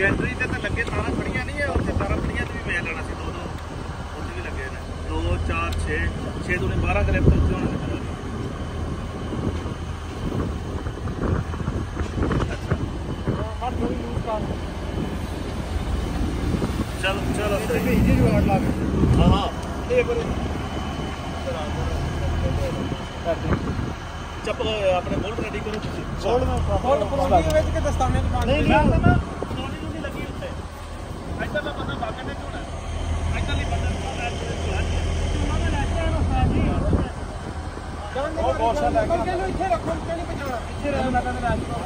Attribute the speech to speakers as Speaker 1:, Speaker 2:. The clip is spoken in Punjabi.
Speaker 1: ਗੈਂਟਰੀ ਤੇ ਤਾਂ ਲੱਗੇ ਤਾਰਾਂ ਖੜੀਆਂ ਨਹੀਂ ਆ ਉੱਥੇ ਤਾਰਾਂ ਖੜੀਆਂ ਤੇ ਵੀ ਵੇਚ ਲੈਣਾ ਸੀ 2 ਉੱਥੇ ਵੀ ਲੱਗੇ ਨੇ 2 4 6 ਦੂਣੇ 12 ਕਲਿੱਪ ਤੋਂ ਉੱਤੇ ਹੋਣਾ ਅੱਛਾ ਚਲੋ ਸਹੀ ਜੀ ਜੁਗਾੜ ਲਾ ਕੇ ਹਾਂ ਇਹ ਪਰ ਚੱਪ ਆਪਣੇ ਬੋਲਟ ਰੈਡੀ ਕਰੋ ਤੁਸੀਂ ਬੋਲਟ ਪੁਰਾਣੀ ਵਿੱਚ ਕਿ ਦਸਤਾਨੇ ਚ ਪਾ ਨਹੀਂ ਪੁਰਾਣੀ ਨੂੰ ਨਹੀਂ ਲੱਗੀ ਉੱਤੇ ਇੱਧਰ ਦਾ ਬੰਦਾ ਬਾਗਣ ਨੇ ਝੋਣਾ ਇੱਧਰ ਲਈ ਬੰਦਾ ਲੈ ਕੇ ਚੋਣਾ ਮੈਂ ਲੈ ਕੇ ਆਇਆ ਉਸਤਾਦ ਜੀ ਉਹ ਬੋਸਾ ਲੈ ਕੇ ਇੱਥੇ ਰੱਖੋ ਕਿ ਨਹੀਂ ਪਛਾਣਾ ਇੱਥੇ ਰਹਿਣਾ ਮੈਂ ਕਹਿੰਦਾ